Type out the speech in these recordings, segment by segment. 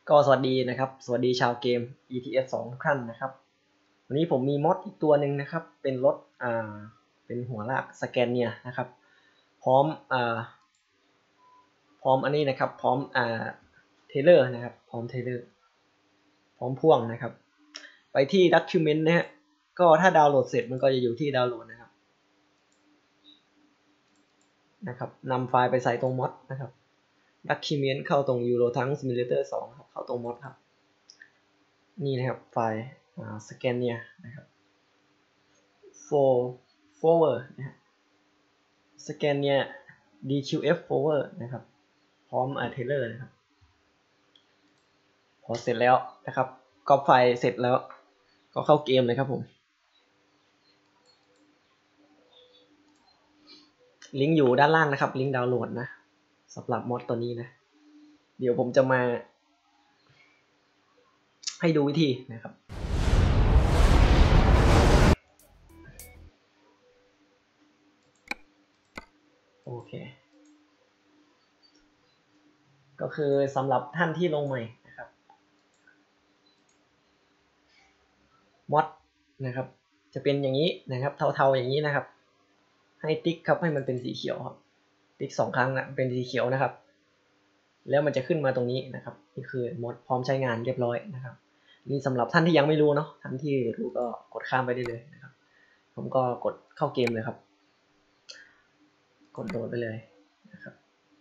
ก็สวัสดีนะครับสวัสดีชาวเกม ETS 2ทุกท่านนะครับวันนี้ผมมีมอดอีกตัวหนึ่งนะครับเป็นรถเป็นหัวลากสแกนเนียนะครับพร้อมอันนี้นะครับพร้อมเทเลอร์นะครับพร้อมเทเลอร์พร้อมพ่วงนะครับไปที่ Document นะฮะก็ถ้าดาวน์โหลดเสร็จมันก็จะอยู่ที่ดาวน์โหลดนะครับนำไฟล์ไปใส่ตรงมอดนะครับ Document เข้าตรง Euro Tank Simulator 2ครับเข้าตรงมอดครับนี่นะครับไฟล์สแกนเนียนะครับforward นะฮะสแกนเนีย DQF forward นะครับพร้อมเทเลอร์นะครับพอเสร็จแล้วนะครับก๊อปไฟล์เสร็จแล้วก็เข้าเกมเลยครับผมลิงก์อยู่ด้านล่างนะครับลิงก์ดาวน์โหลดนะสำหรับมอดตัวนี้นะเดี๋ยวผมจะมาให้ดูวิธีนะครับโอเคก็คือสำหรับท่านที่ลงใหม่นะครับมอดนะครับจะเป็นอย่างนี้นะครับเทาๆอย่างนี้นะครับให้ติ๊กครับให้มันเป็นสีเขียวครับติ๊ก2 ครั้งนะเป็นสีเขียวนะครับแล้วมันจะขึ้นมาตรงนี้นะครับนี่คือมอดพร้อมใช้งานเรียบร้อยนะครับนี่สำหรับท่านที่ยังไม่รู้เนาะท่านที่รู้ก็กดข้ามไปได้เลยนะครับผมก็กดเข้าเกมเลยครับกดโหลดไปเลยนะครับ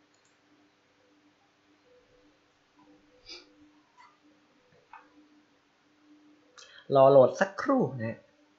รอโหลดสักครู่นะ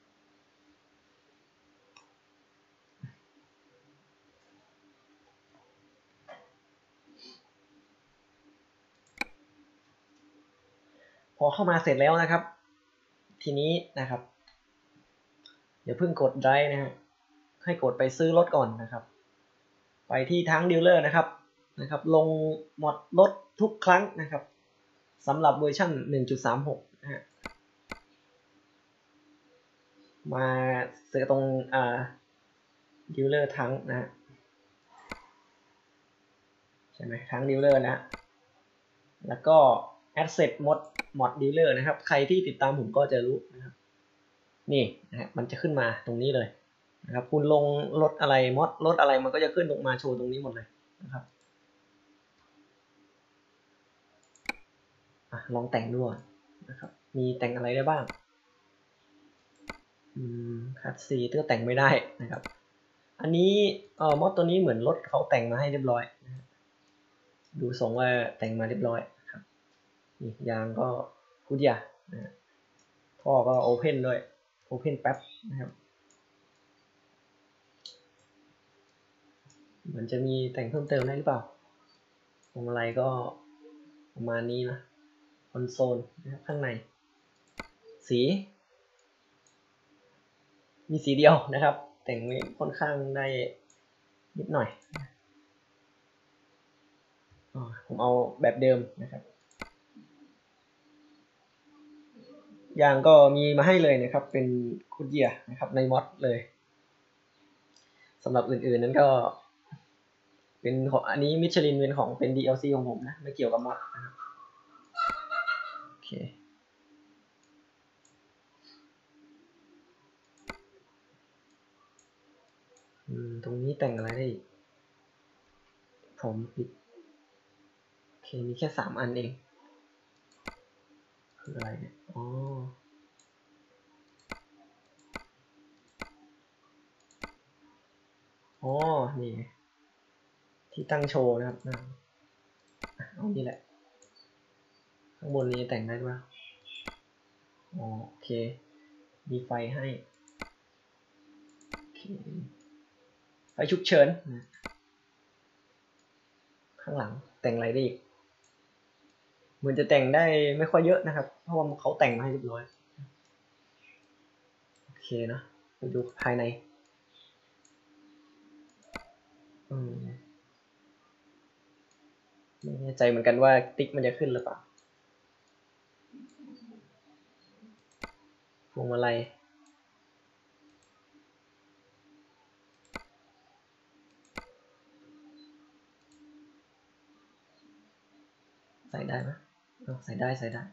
พอเข้ามาเสร็จแล้วนะครับทีนี้นะครับอย่าเพิ่งกดไดรฟ์นะฮะให้กดไปซื้อรถก่อนนะครับไปที่ทั้งดีลเลอร์นะครับลงหมดรถทุกครั้งนะครับสำหรับเวอร์ชัน 1.36 นะฮะมาเจอตรงดีลเลอร์ทั้งนะฮะใช่ไหมทั้งดีลเลอร์นะแล้วก็ asset mod dealer นะครับใครที่ติดตามผมก็จะรู้นะครับนี่นะฮะมันจะขึ้นมาตรงนี้เลยนะครับคุณลงรถอะไรมอดรถอะไรมันก็จะขึ้นลงมาโชว์ตรงนี้หมดเลยนะครับลองแต่งด้วยนะครับมีแต่งอะไรได้บ้างคัสซีก็แต่งไม่ได้นะครับอันนี้มอดตัวนี้เหมือนรถเขาแต่งมาให้เรียบร้อยนะดูทรงว่าแต่งมาเรียบร้อยครับนี่ยางก็กูดยานะท่อก็โอเพนด้วยโอเพนแป๊บนะครับเหมือนจะมีแต่งเพิ่มเติมได้หรือเปล่าพวงมาลัยก็ประมาณนี้นะคอนโซลนะครับข้างในสีมีสีเดียวนะครับแต่งค่อนข้างได้นิดหน่อยผมเอาแบบเดิมนะครับยางก็มีมาให้เลยนะครับเป็นคูดเยียนะครับในมอดเลยสำหรับอื่นๆนั้นก็เป็นของอันนี้มิชลินเป็นของเป็น DLC ของผมนะไม่เกี่ยวกับมอดนะครับโอเคตรงนี้แต่งอะไรได้ผมปิดโอเคมีแค่3 อันเองคืออะไรเนี่ยอ๋อนี่ที่ตั้งโชว์นะครับเอานี่แหละข้างบนนี้แต่งได้ป่ะโอเคมีไฟให้โอเคไฟฉุกเฉินข้างหลังแต่งอะไรได้อีกเหมือนจะแต่งได้ไม่ค่อยเยอะนะครับเพราะว่าเขาแต่งมาให้เรียบร้อยโอเคนะไปดูภายในไม่แน่ใจเหมือนกันว่าติ๊กมันจะขึ้นหรือเปล่าพวงมาลัยใส่ได้ไหมใส่ได้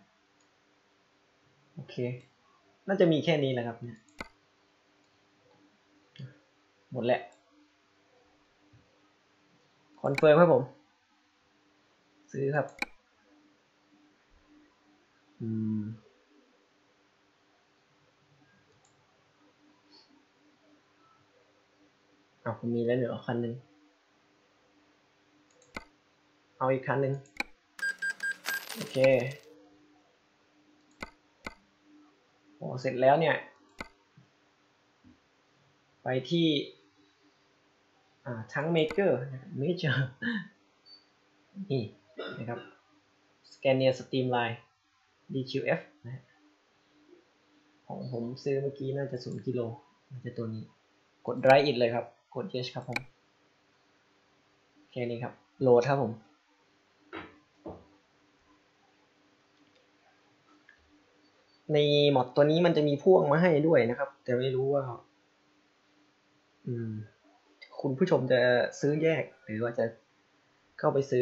โอเคน่าจะมีแค่นี้แหละครับเนี่ยหมดแล้วคอนเฟิร์มครับผมซื้อครับผมมีแล้วเหลือคันหนึ่งเอาอีกคันหนึ่งโอเคโอ้เสร็จแล้วเนี่ยไปที่ทั้งเมเจอร์นี่นะครับ Scania Streamline DQF นะของผมซื้อเมื่อกี้น่าจะ0 กิโลน่าจะตัวนี้กด Write It เลยครับกด Yes ครับผมแค่นี้ครับโหลดครับผมในมอดตัวนี้มันจะมีพ่วงมาให้ด้วยนะครับแต่ไม่รู้ว่าคุณผู้ชมจะซื้อแยกหรือว่าจะเข้าไปซื้อ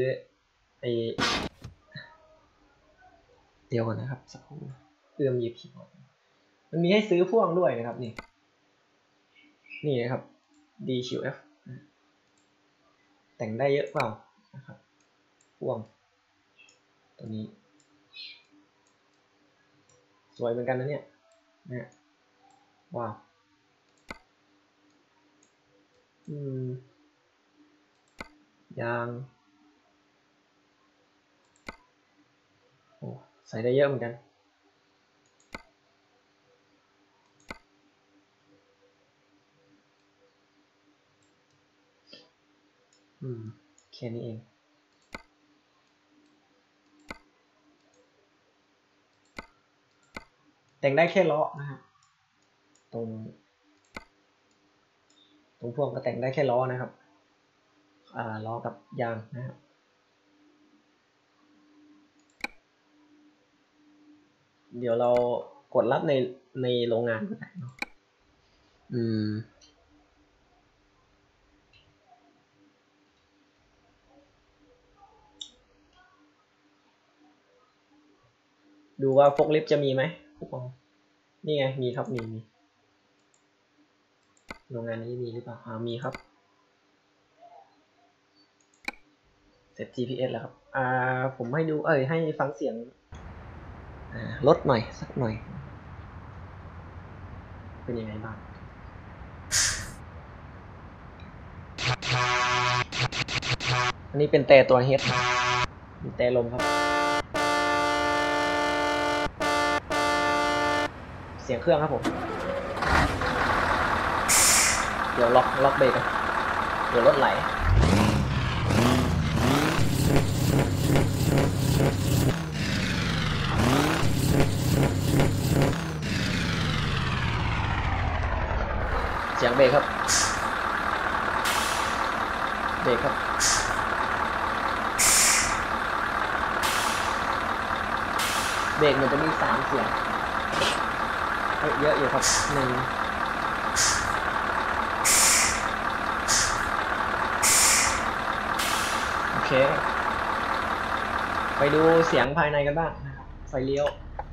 เดียวก่อนนะครับสักครู่เอื้อมหยิบผิดมันมีให้ซื้อพ่วงด้วยนะครับนี่นะครับ DQF แต่งได้เยอะเปล่านะครับพ่วงตัวนี้สวยเหมือนกันนะเนี่ยว้าวยางโอ้ใส่ได้เยอะเหมือนกันแค่นี้เองแต่งได้แค่ล้อนะครับตรงพ่วงก็แต่งได้แค่ล้อนะครับล้อกับยางนะครับเดี๋ยวเรากดรับในโรงงานก็ได้เนาะดูว่าฟกลิฟต์จะมีไหมนี่ไงมีครับมีโรงงานนี้มีหรือเปล่ามีครับเสร็จ GPS แล้วครับผมให้ดูให้ฟังเสียงลดหน่อยสักหน่อยเป็นยังไงบ้างอันนี้เป็นแต่ตัวเฮดแต่ลมครับเสียงเครื่องครับผมเดี๋ยวล็อกเบรกกันเดี๋ยวรถไหลเสียงเบรกครับเบรกครับเบรกมันจะมี3เสียงเยอะอยู่ครับโอเคไปดูเสียงภายในกันบ้างนะครับไฟเลี้ยว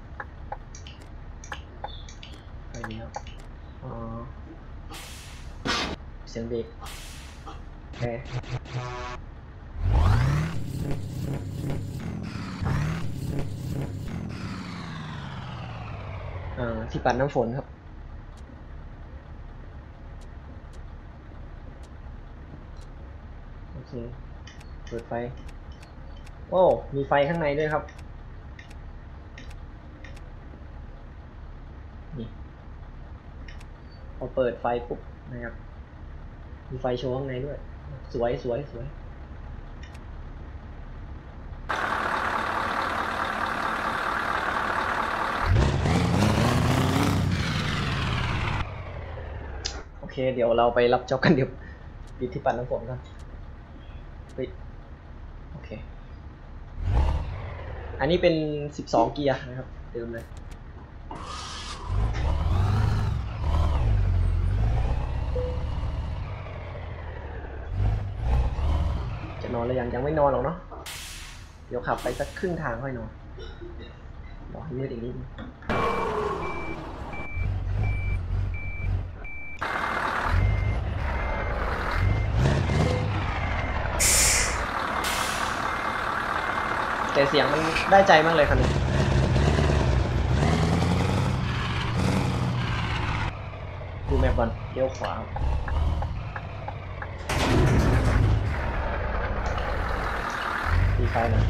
เสียงเบรกโอเคที่ปัดน้ำฝนครับโอเคเปิดไฟโอ้มีไฟข้างในด้วยครับนี่พอเปิดไฟปุ๊บนะครับมีไฟโชว์ข้างในด้วยสวยโอเคเดี๋ยวเราไปรับจ็อบกันเดี๋ยวปิดที่ปัดน้ำฝนกันปิดโอเคอันนี้เป็น12เกียร์นะครับเดิมเลยจะนอนแล้วยังไม่นอนหรอกเนาะเดี๋ยวขับไปสักครึ่งทางค่อยนอนรอให้มืดอีกนิดแต่เสียงมันได้ใจมากเลยครับดูแมปก่อนเลี้ยวขวาตีไฟหน่อย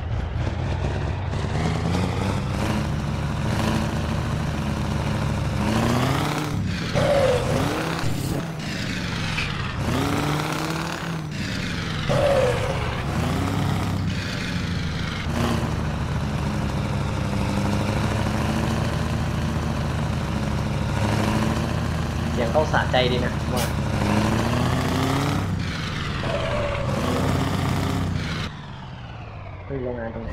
เสียงเข้าสะใจดีนะว่าเฮ้ยโรงงานตรงไหน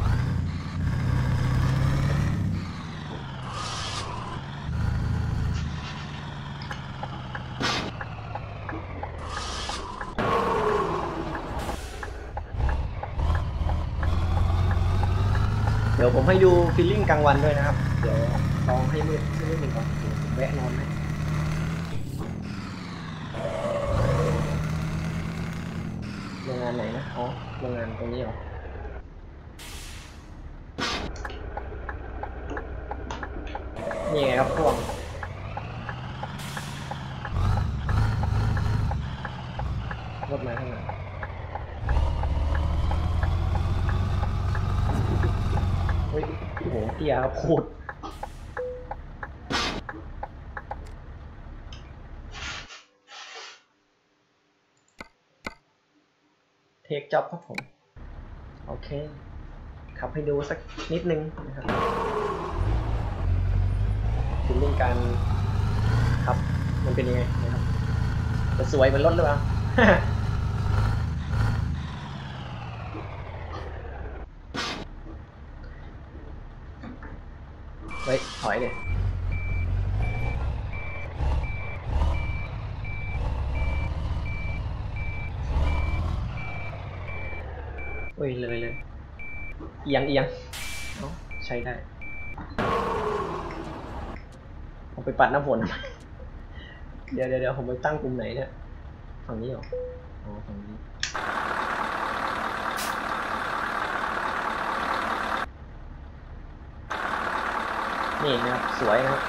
เดี๋ยวผมให้ดูฟีลลิ่งกลางวันด้วยนะครับเดี๋ยวลองให้มืดนิดนึงก่อนแวะนอนไหมโรงงานไหนนะอ๋อโรงงานตรงนี้เหรอนี่ไงครับพวกรถมาข้างหลังเฮ้ยโอ้โหเตี้ยครับโคตรเทคจ็อบครับผมโอเคขับให้ดูสักนิดนึงนะครับฟีลลิ่งการขับมันเป็นยังไงนะครับจะสวยเหมือนรถหรือเปล่า เฮ้ยถอยเลยเฮ้ยเลยเอียงใช้ได้ผมไปปัดน้ำฝนเดี๋ยวผมไปตั้งปุ่มไหนเนี่ยฝั่งนี้เหรออ๋อฝั่งนี้นี่นะครับสวยนะครับ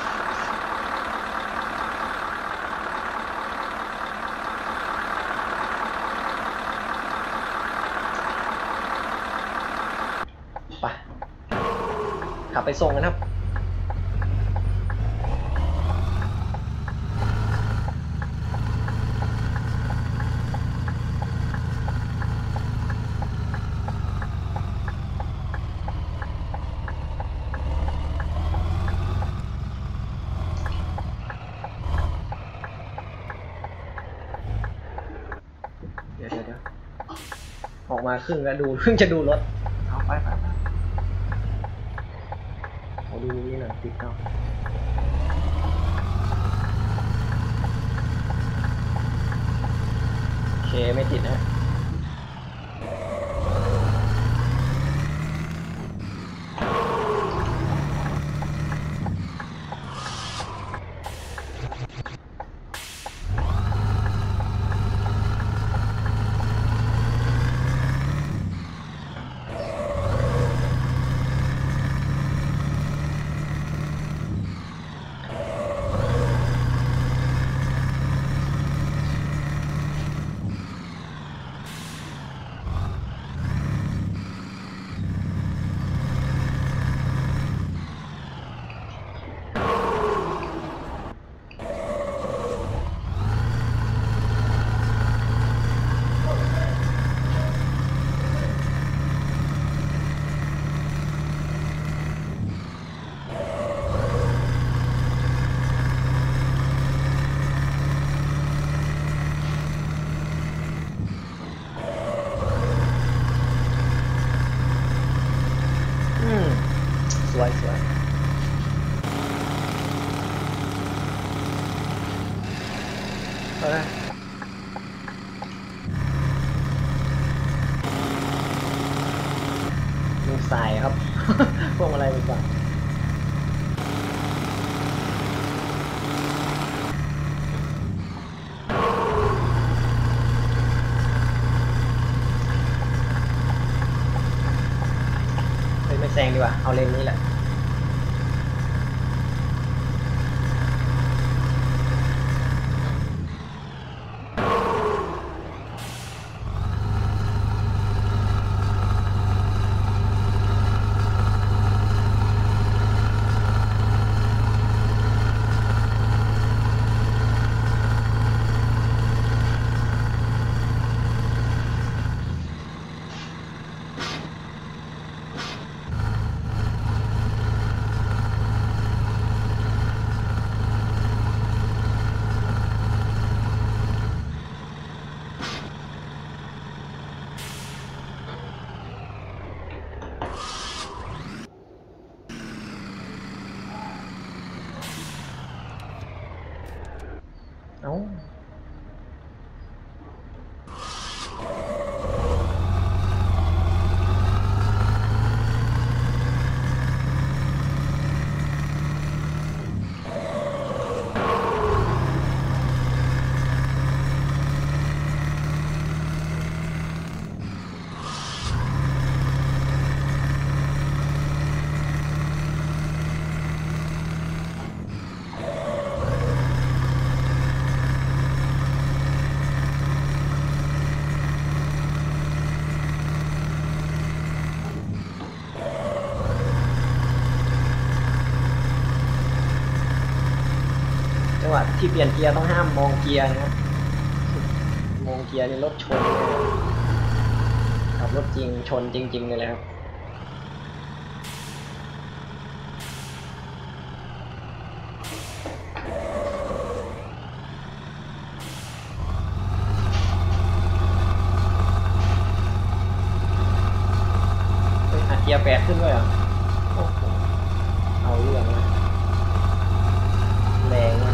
ไปขับไปส่งกันครับเดี๋ยวออกมาครึ่งแล้วดูเพิ่งจะดูรถเอาไปเอาดูนี่หน่อยติดเนาะโอเคไม่ติดนะสวยเอาละลูกสายครับพวกอะไรดีกว่าไม่แซงดีกว่าเอาเลนนี้แหละเอาจังหวะที่เปลี่ยนเกียร์ต้องห้ามมองเกียร์นะครับมองเกียร์นี่รถชนเลยขับรถจริงชนจริงๆเลยแหละครับอัดเกียร์8ขึ้นด้วยอ่ะโอ้โหเอาเรื่องเลยแรงมาก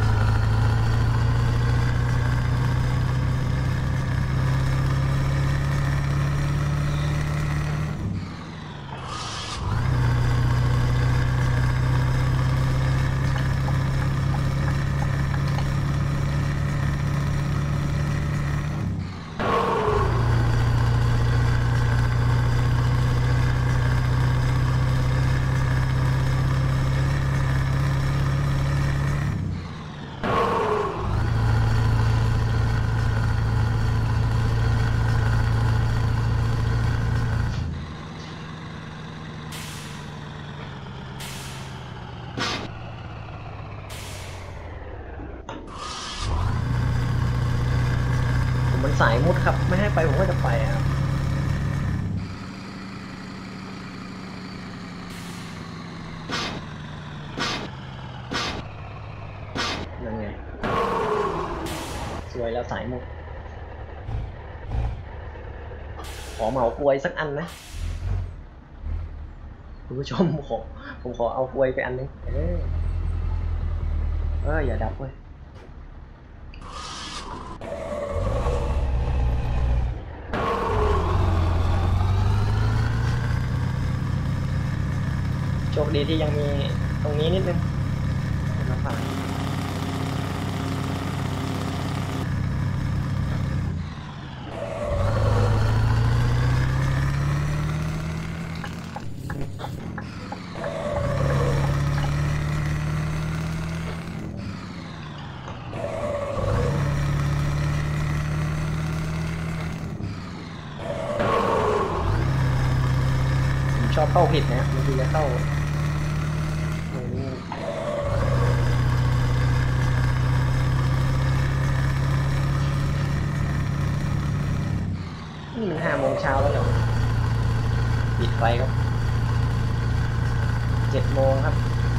มันสายมุดครับไม่ให้ไปผมก็จะไปครับนั่นไงสวยแล้วสายมุดขอเหมากลวยสักอันนะคุณผู้ชมผมขอเอากลวยไปอันนึงอย่าดับเว้ยโชคดีที่ยังมีตรงนี้นิดนึงมาฝากชอบเข้าผิดนะบางทีจะเข้านี่มัน5 โมงเช้าแล้วเหรอปิดไฟครับ7 โมงครับ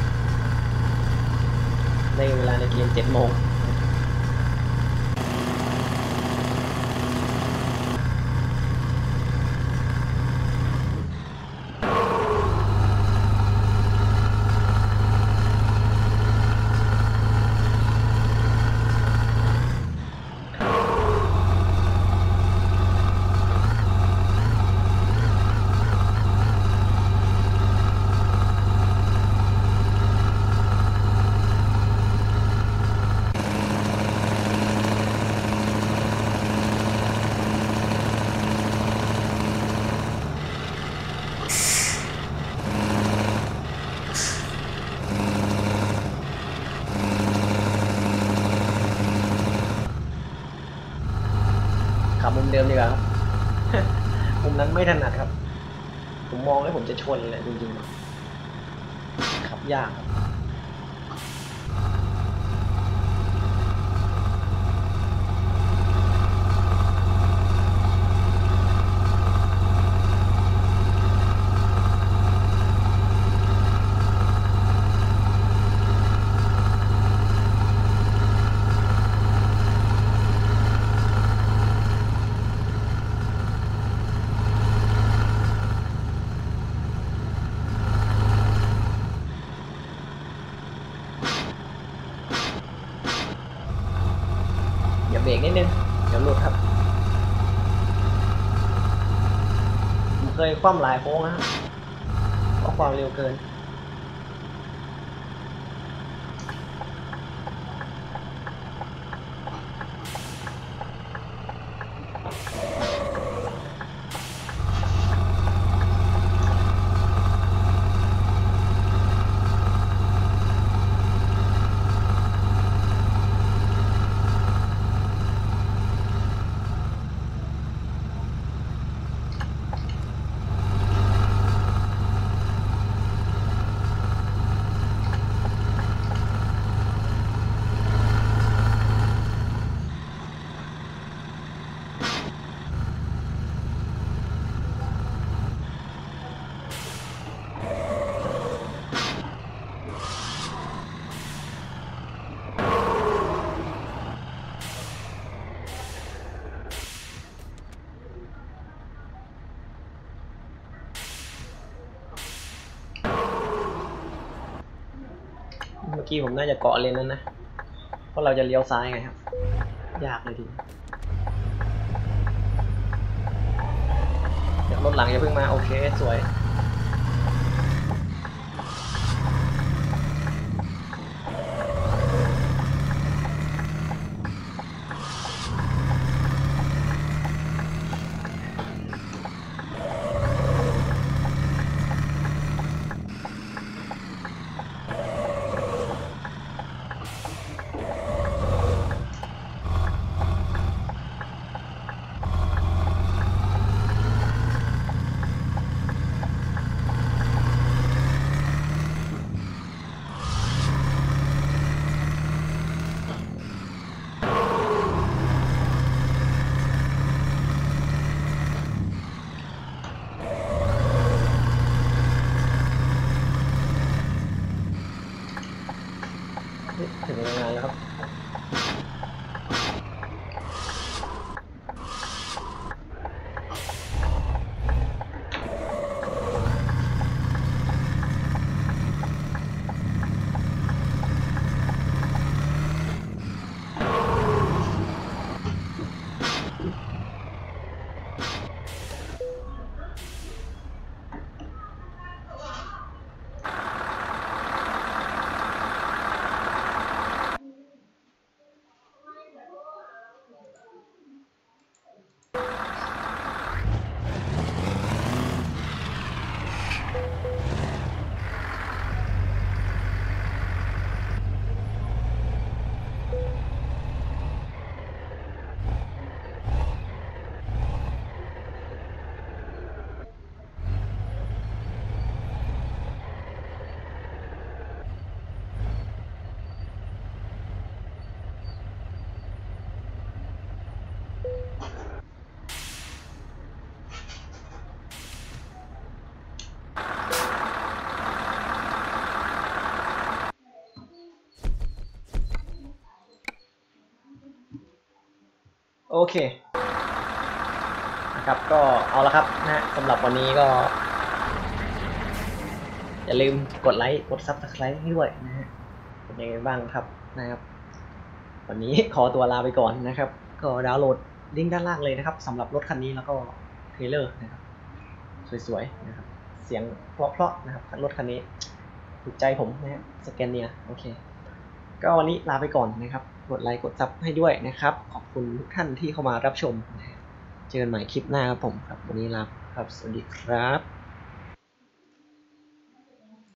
ในเวลาในเกม7 โมงเดิมดีกว่าครับ มุมนั้นไม่ถนัดครับผมมองแล้วผมจะชนเลยจริงๆขับยากครับอย่าเบรกนิดนึงเดี๋ยวหลุดครับผมเคยคว่ำหลายโค้งนะเพราะความเร็วเกินเมื่อกี้ผมน่าจะเกาะเลนนั้นนะเพราะเราจะเลี้ยวซ้ายไงครับยากเลยทีเดี๋ยวรถหลังอย่าเพิ่งมาโอเคสวยถึงโรงงานแล้วครับโอเคนะครับก็เอาละครับนะสำหรับวันนี้ก็อย่าลืมกดไลค์กด Subscribe ให้ด้วยนะฮะเป็นยังไงบ้างครับนะครับวันนี้ขอตัวลาไปก่อนนะครับก็ดาวน์โหลดลิงก์ด้านล่างเลยนะครับสำหรับรถคันนี้แล้วก็เทรลเลอร์นะครับสวยๆนะครับเสียงเพราะๆนะครับรถคันนี้ถูกใจผมนะฮะสแกนเนียโอเคก็วันนี้ลาไปก่อนนะครับกดไลค์กดซับให้ด้วยนะครับขอบคุณทุกท่านที่เข้ามารับชมนะเจอกันใหม่คลิปหน้าครับผมครับวันนี้ลาครับสวัสดีครับ